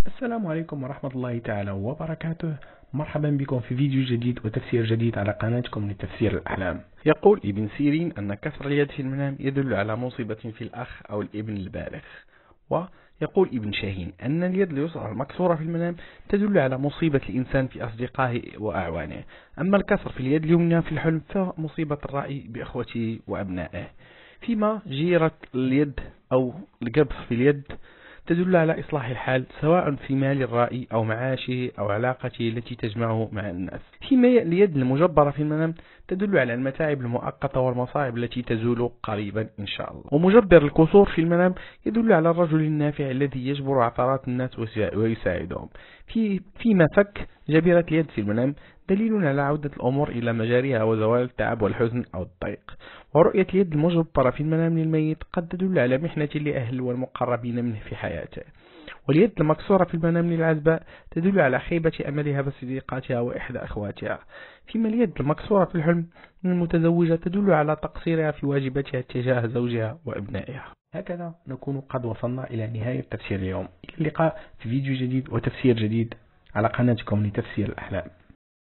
السلام عليكم ورحمة الله تعالى وبركاته. مرحبا بكم في فيديو جديد وتفسير جديد على قناتكم لتفسير الأحلام. يقول ابن سيرين أن كسر اليد في المنام يدل على مصيبة في الأخ أو الابن البالغ. ويقول ابن شاهين أن اليد اليسرى المكسورة في المنام تدل على مصيبة الإنسان في أصدقائه وأعوانه، أما الكسر في اليد اليمنى في الحلم فمصيبة الرأي بإخوته وأبنائه. فيما جيرت اليد أو القبض في اليد تدل على إصلاح الحال سواء في مال الرائي أو معاشه أو علاقته التي تجمعه مع الناس. فيما اليد المجبرة في المنام تدل على المتاعب المؤقتة والمصائب التي تزول قريبا إن شاء الله. ومجبر الكسور في المنام يدل على الرجل النافع الذي يجبر عثرات الناس ويساعدهم. فيما فك جبيرة اليد في المنام دليل على عودة الأمور إلى مجاريها وزوال التعب والحزن أو الضيق. ورؤية اليد المجبرة في المنام للميت قد تدل على محنة لأهل والمقربين منه في حياته. واليد المكسورة في المنام للعزباء تدل على خيبة أملها بصديقاتها وإحدى أخواتها. فيما اليد المكسورة في الحلم من المتزوجة تدل على تقصيرها في واجباتها تجاه زوجها وأبنائها. هكذا نكون قد وصلنا إلى نهاية تفسير اليوم. إلى اللقاء في فيديو جديد وتفسير جديد على قناتكم لتفسير الأحلام.